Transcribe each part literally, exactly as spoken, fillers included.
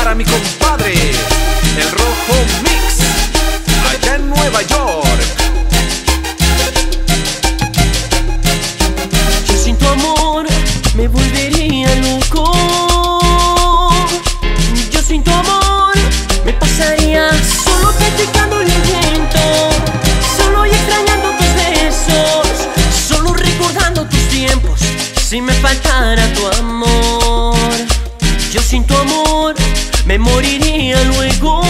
para mi compadre, el Rojo Mix, allá en Nueva York. Yo sin tu amor me volvería loco. Yo sin tu amor me pasaría solo practicando el viento, solo y extrañando tus besos, solo recordando tus tiempos, si me faltara tu amor. Yo sin tu amor me moriría luego.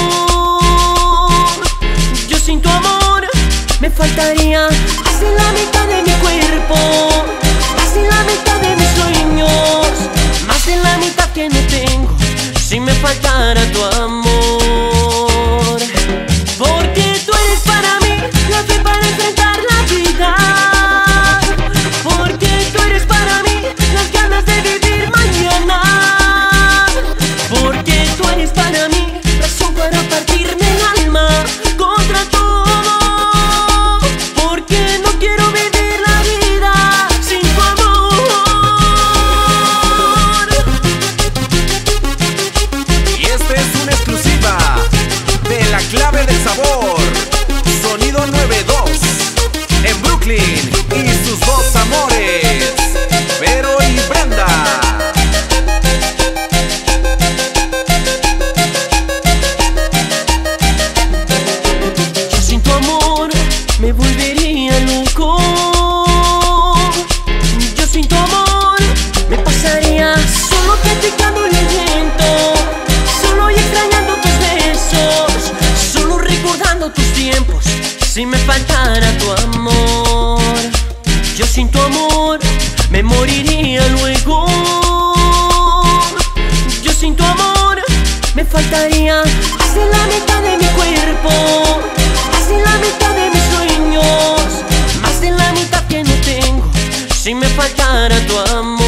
Yo sin tu amor me faltaría más de la mitad de mi cuerpo, más de la mitad de mis sueños, más de la mitad que no tengo, si me faltara tu amor. Porque tú eres para mí la fe para enfrentar la vida, porque tú eres para mí las ganas de vivir mañana, porque tú eres para mí razón para partirme el alma contra todo, porque no quiero vivir la vida sin tu amor. Y esta es una exclusiva de La Clave del Sabor, Sonido nueve dos, en Brooklyn, y sus dos amores, Vero y Brenda. Yo sin tu amor me volvería loco. Yo sin tu amor me pasaría solo practicando el viento, solo y extrañando tus besos, solo recordando tus tiempos, si me faltara tu amor. Yo sin tu amor me moriría luego. Yo sin tu amor me faltaría más de la mitad de mi cuerpo, más de la mitad de mis sueños, más de la mitad que no tengo, si me faltara tu amor.